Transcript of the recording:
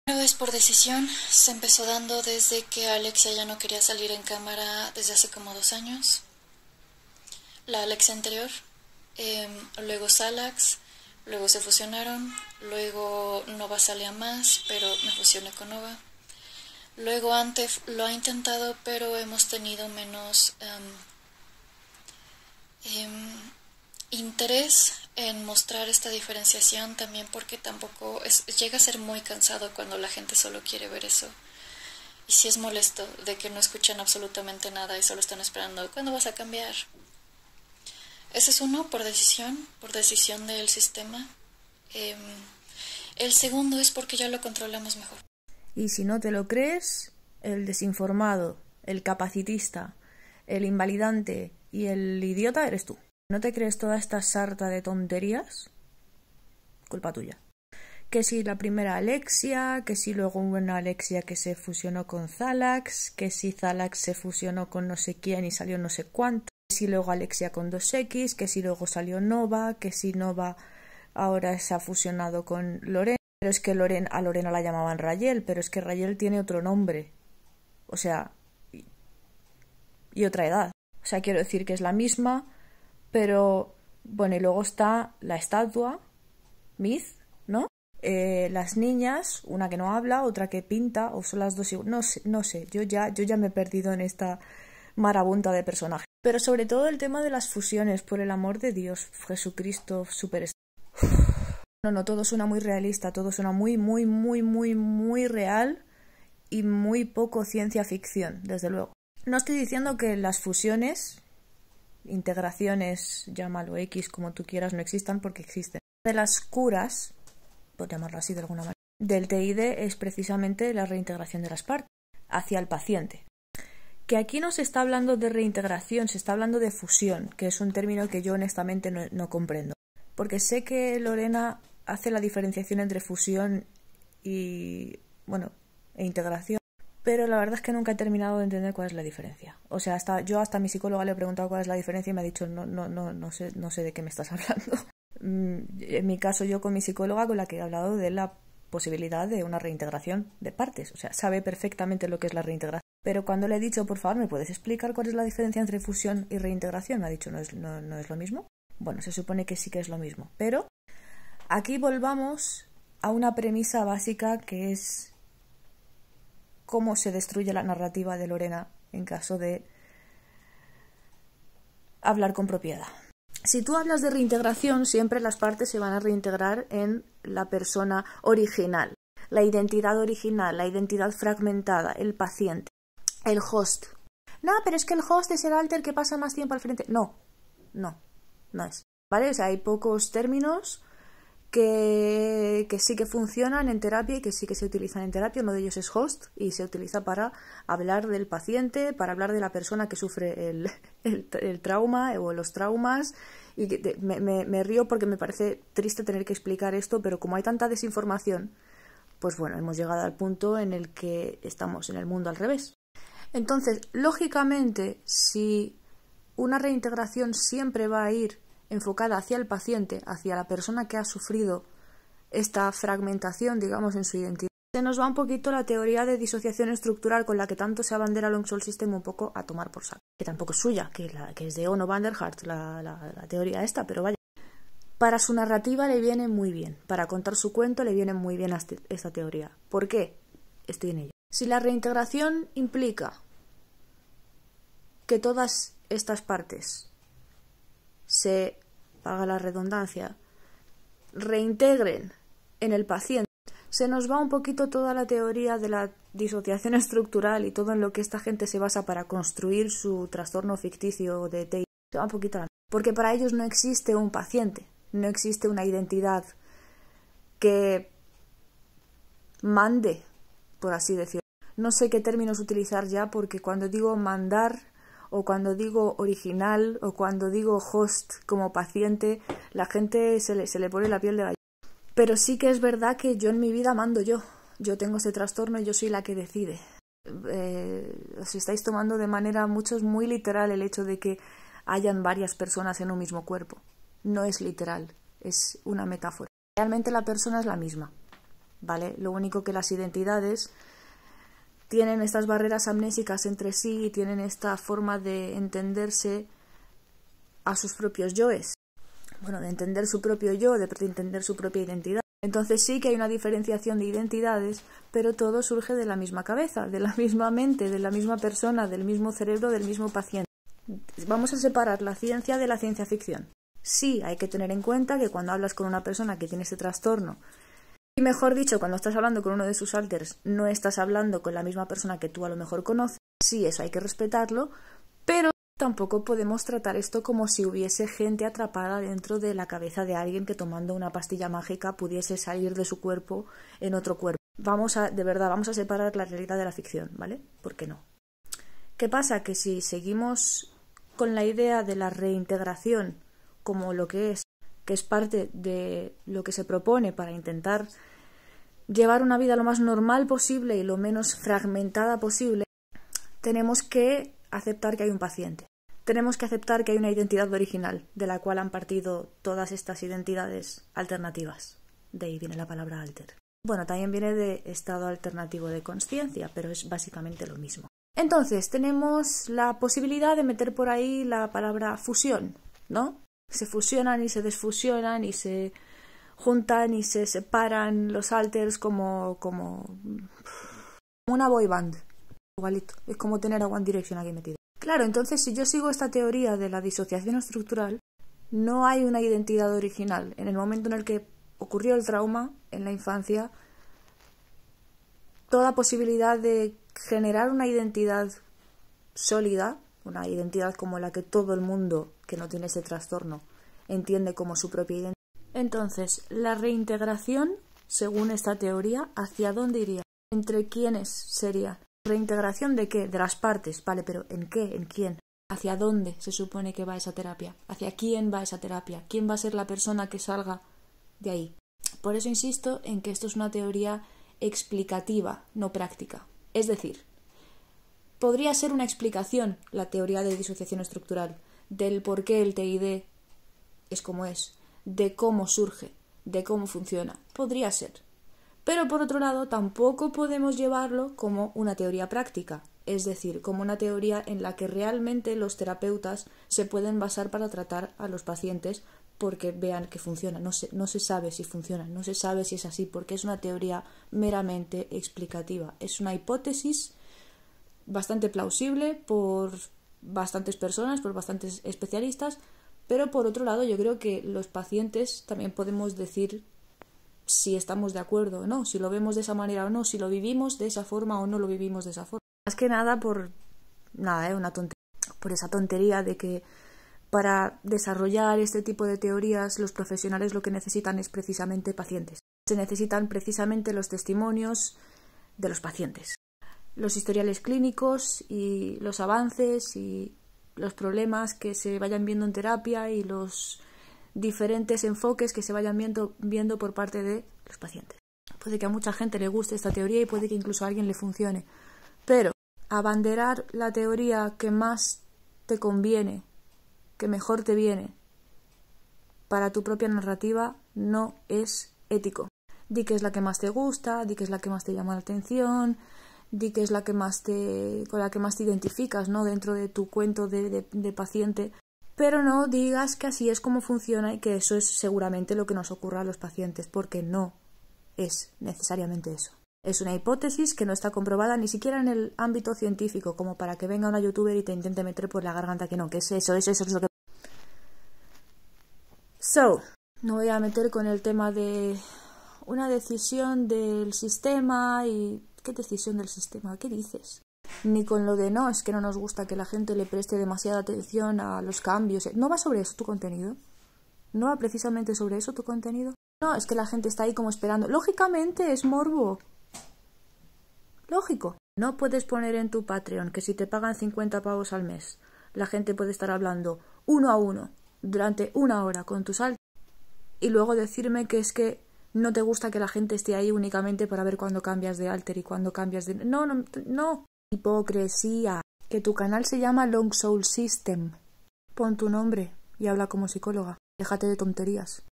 Una vez por decisión, se empezó dando desde que Alexia ya no quería salir en cámara desde hace como 2 años. La Alexia anterior, luego Salax, luego se fusionaron, luego Nova salía más, pero me fusioné con Nova. Luego Antef lo ha intentado, pero hemos tenido menos interés en mostrar esta diferenciación, también porque tampoco llega a ser muy cansado cuando la gente solo quiere ver eso. Y sí es molesto de que no escuchan absolutamente nada y solo están esperando ¿cuándo vas a cambiar? Ese es uno, por decisión del sistema. El segundo es porque ya lo controlamos mejor. Y si no te lo crees, el desinformado, el capacitista, el invalidante y el idiota eres tú. ¿No te crees toda esta sarta de tonterías? Culpa tuya. Que si la primera Alexia, que si luego una Alexia que se fusionó con Zalax, que si Zalax se fusionó con no sé quién y salió no sé cuánto, que si luego Alexia con 2X, que si luego salió Nova, que si Nova ahora se ha fusionado con Lorena. Pero es que a Lorena la llamaban Rayel, pero es que Rayel tiene otro nombre. O sea, y otra edad. O sea, quiero decir que es la misma, pero bueno, y luego está la estatua, Myth, ¿no? Las niñas, una que no habla, otra que pinta, o son las dos iguales. No sé, yo ya me he perdido en esta marabunta de personajes. Pero sobre todo el tema de las fusiones, por el amor de Dios, Jesucristo, super. No, todo suena muy realista, todo suena muy, muy, muy, muy, muy real y muy poco ciencia ficción, desde luego. No estoy diciendo que las fusiones, integraciones, llámalo X como tú quieras, no existan, porque existen. De las curas, por llamarlo así de alguna manera, del TID es precisamente la reintegración de las partes hacia el paciente. Que aquí no se está hablando de reintegración, se está hablando de fusión, que es un término que yo honestamente no comprendo. Porque sé que Lorena hace la diferenciación entre fusión y, bueno, e integración, pero la verdad es que nunca he terminado de entender cuál es la diferencia. O sea, yo hasta a mi psicóloga le he preguntado cuál es la diferencia y me ha dicho no sé de qué me estás hablando. En mi caso, yo con mi psicóloga, con la que he hablado de la posibilidad de una reintegración de partes, o sea, sabe perfectamente lo que es la reintegración. Pero cuando le he dicho, por favor, ¿me puedes explicar cuál es la diferencia entre fusión y reintegración? Me ha dicho, ¿no es lo mismo? Bueno, se supone que sí que es lo mismo, pero aquí volvamos a una premisa básica que es cómo se destruye la narrativa de Lorena en caso de hablar con propiedad. Si tú hablas de reintegración, siempre las partes se van a reintegrar en la persona original, la identidad original, la identidad fragmentada, el paciente, el host. No, pero es que el host es el alter que pasa más tiempo al frente. No es. ¿Vale? O sea, hay pocos términos que sí que funcionan en terapia y que sí que se utilizan en terapia. Uno de ellos es host y se utiliza para hablar del paciente, para hablar de la persona que sufre el trauma o los traumas. Y me río porque me parece triste tener que explicar esto, pero como hay tanta desinformación, pues bueno, hemos llegado al punto en el que estamos en el mundo al revés. Entonces, lógicamente, si una reintegración siempre va a ir enfocada hacia el paciente, hacia la persona que ha sufrido esta fragmentación, digamos, en su identidad, se nos va un poquito la teoría de disociación estructural con la que tanto se abandera Long Soul System un poco a tomar por saco. Que tampoco es suya, que es de Ono van der Hart, la teoría esta, pero vaya. Para su narrativa le viene muy bien, para contar su cuento le viene muy bien esta teoría. ¿Por qué? Estoy en ello. Si la reintegración implica que todas estas partes se, paga la redundancia, reintegren en el paciente, se nos va un poquito toda la teoría de la disociación estructural y todo en lo que esta gente se basa para construir su trastorno ficticio de TI. Se va un poquito a la... Porque para ellos no existe un paciente, no existe una identidad que mande, por así decirlo. No sé qué términos utilizar ya, porque cuando digo mandar o cuando digo original o cuando digo host como paciente, la gente se le pone la piel de gallina. Pero sí que es verdad que yo en mi vida mando yo. Yo tengo ese trastorno y yo soy la que decide. Os estáis tomando de manera muchos muy literal el hecho de que hayan varias personas en un mismo cuerpo. No es literal, es una metáfora. Realmente la persona es la misma. ¿vale? Lo único que las identidades tienen estas barreras amnésicas entre sí y tienen esta forma de entenderse a sus propios yoes. Bueno, de entender su propio yo, de entender su propia identidad. Entonces sí que hay una diferenciación de identidades, pero todo surge de la misma cabeza, de la misma mente, de la misma persona, del mismo cerebro, del mismo paciente. Vamos a separar la ciencia de la ciencia ficción. Sí, hay que tener en cuenta que cuando hablas con una persona que tiene este trastorno, y mejor dicho, cuando estás hablando con uno de sus alters, no estás hablando con la misma persona que tú a lo mejor conoces, sí, eso hay que respetarlo, pero tampoco podemos tratar esto como si hubiese gente atrapada dentro de la cabeza de alguien que tomando una pastilla mágica pudiese salir de su cuerpo en otro cuerpo. De verdad, vamos a separar la realidad de la ficción, ¿vale? ¿Por qué no? ¿Qué pasa? Que si seguimos con la idea de la reintegración como lo que es parte de lo que se propone para intentar llevar una vida lo más normal posible y lo menos fragmentada posible, tenemos que aceptar que hay un paciente. Tenemos que aceptar que hay una identidad original, de la cual han partido todas estas identidades alternativas. De ahí viene la palabra alter. Bueno, también viene de estado alternativo de consciencia, pero es básicamente lo mismo. Entonces, tenemos la posibilidad de meter por ahí la palabra fusión, ¿no? Se fusionan y se desfusionan y se juntan y se separan los alters como una boy band. Igualito. Es como tener a One Direction aquí metido. Claro, entonces si yo sigo esta teoría de la disociación estructural, no hay una identidad original. En el momento en el que ocurrió el trauma, en la infancia, toda posibilidad de generar una identidad sólida, una identidad como la que todo el mundo que no tiene ese trastorno entiende como su propia identidad. Entonces, la reintegración, según esta teoría, ¿hacia dónde iría? ¿Entre quiénes sería? ¿Reintegración de qué? De las partes, vale, pero ¿en qué? ¿En quién? ¿Hacia dónde se supone que va esa terapia? ¿Hacia quién va esa terapia? ¿Quién va a ser la persona que salga de ahí? Por eso insisto en que esto es una teoría explicativa, no práctica. Es decir, podría ser una explicación la teoría de disociación estructural, del por qué el TID es como es, de cómo surge, de cómo funciona. Podría ser. Pero por otro lado, tampoco podemos llevarlo como una teoría práctica, es decir, como una teoría en la que realmente los terapeutas se pueden basar para tratar a los pacientes porque vean que funciona. No se sabe si funciona, no se sabe si es así, porque es una teoría meramente explicativa. Es una hipótesis bastante plausible por bastantes personas, por bastantes especialistas, pero por otro lado yo creo que los pacientes también podemos decir si estamos de acuerdo o no, si lo vemos de esa manera o no, si lo vivimos de esa forma o no lo vivimos de esa forma. Más que nada una tontería, por esa tontería de que para desarrollar este tipo de teorías los profesionales lo que necesitan es precisamente pacientes. Se necesitan precisamente los testimonios de los pacientes, los historiales clínicos y los avances y los problemas que se vayan viendo en terapia y los diferentes enfoques que se vayan viendo por parte de los pacientes. Puede que a mucha gente le guste esta teoría y puede que incluso a alguien le funcione, pero abanderar la teoría que más te conviene, que mejor te viene para tu propia narrativa no es ético. Di que es la que más te gusta, di que es la que más te llama la atención, di que es la que con la que más te identificas, ¿no? Dentro de tu cuento de paciente, pero no digas que así es como funciona y que eso es seguramente lo que nos ocurra a los pacientes, porque no es necesariamente eso. Es una hipótesis que no está comprobada ni siquiera en el ámbito científico, como para que venga una youtuber y te intente meter por la garganta que no, que es eso es lo que... No voy a meter con el tema de una decisión del sistema y... ¿Qué decisión del sistema? ¿Qué dices? Ni con lo de no, es que no nos gusta que la gente le preste demasiada atención a los cambios. ¿No va sobre eso tu contenido? ¿No va precisamente sobre eso tu contenido? No, es que la gente está ahí como esperando. Lógicamente es morbo. Lógico. No puedes poner en tu Patreon que si te pagan 50 pavos al mes, la gente puede estar hablando uno a uno durante 1 hora con tus altos y luego decirme que es que no te gusta que la gente esté ahí únicamente para ver cuándo cambias de alter y cuándo cambias de... No. Hipocresía. Que tu canal se llama Long Soul System. Pon tu nombre y habla como psicóloga. Déjate de tonterías.